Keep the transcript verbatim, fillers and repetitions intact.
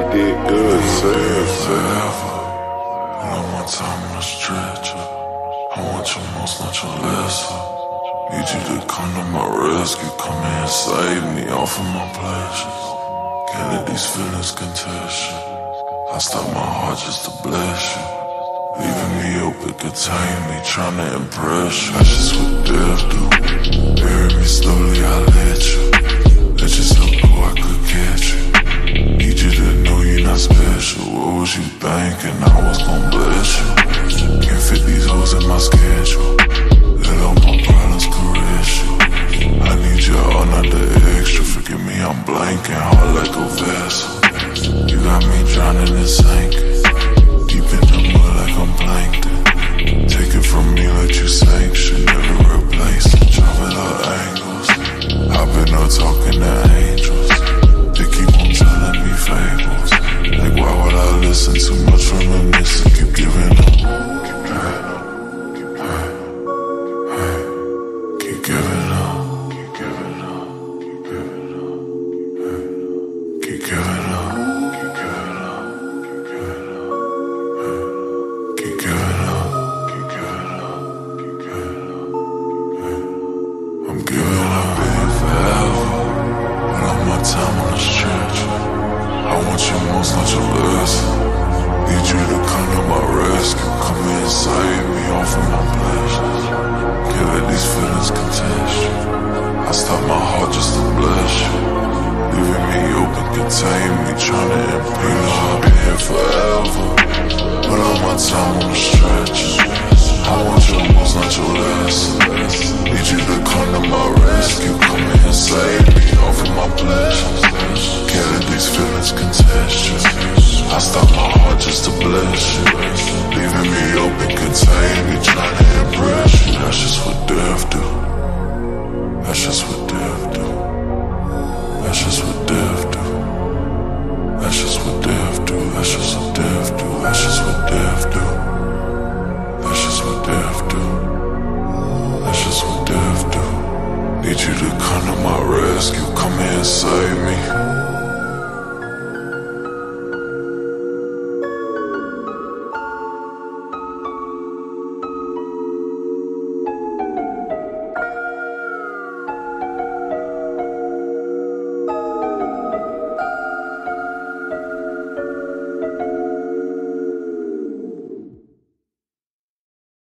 did good, sir. Forever, and I'm on time on a stretcher. I want your most, not your lesser. Need you to come to my rescue. Come here and save me off of my pleasures. Can't let these feelings contest you. I stop my heart just to bless you. Leaving me open, contain me, trying to impress you. That's just what death do. Bury me slowly, I let you. Let yourself go, I could catch you. Need you to know you're not special. What was you thinking? I was gon' bless you. Can't fit these hoes in my schedule. Let all my problems caress you. I need you all, not the extra. Forgive me, I'm blanking, hard like a vessel. You got me drowning and sinking. Deep in the mud like I'm plankton. Take it from me, let you sanction. Never replace it, dropping all angles. Hopping up, talking to angels. They keep on telling me fables. Like why would I listen? Too much reminiscing, keep giving up. Keep giving up. Keep giving up. Keep giving up. Keep giving up. I'm giving up, baby, forever. When I'm my time on the stretch, I want you most, not your less. Need you to come to my rescue. Come in and save me off of my pleasures. Can't let these feelings contest you. I stop my heart just to bless you. Leaving me open, contain me, trying to impede. You know I've been here forever. When I'm my time on the stretch, I want your most, not your less. Need you to come to my rescue. Come in and save me off of my pleasures. Can't let these feelings contest you. I stop my heart just to bless you. Leaving me open, contain me, trying to impress you. That's just what death do. That's just what death do. That's just what death do. That's just what death do. That's just what death do. That's just what death do. That's just what death do. That's just what death do. Need you to come to my rescue. Come here and save me.